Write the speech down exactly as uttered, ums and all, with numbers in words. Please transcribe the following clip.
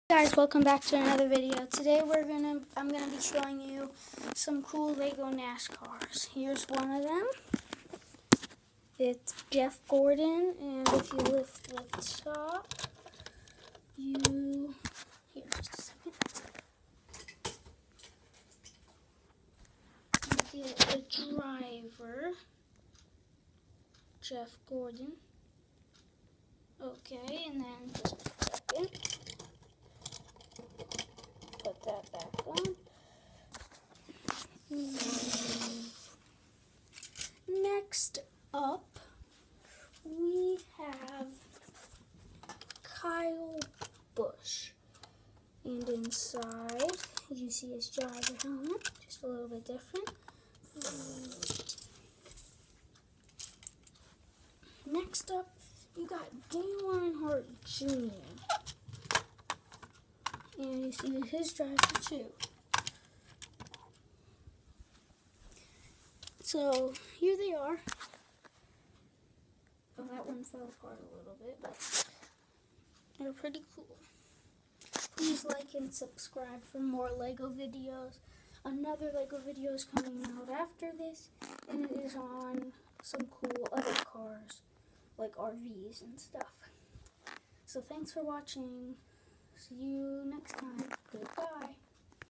Guys, welcome back to another video. Today we're gonna I'm gonna be showing you some cool Lego NASCARs. Here's one of them. It's Jeff Gordon, and if you lift the top, you here just a second. You get a driver, Jeff Gordon. Okay, and then just a second. Put that back on. Next up, we have Kyle Busch. And inside, you see his driver helmet, just a little bit different. Next up, you got Dale Earnhardt Junior And you see his driver too. So here they are. Oh, that one fell apart a little bit, but they're pretty cool. Please like and subscribe for more Lego videos. Another Lego video is coming out after this, and it is on some cool other cars, like R Vs and stuff. So thanks for watching. See you next time. Goodbye.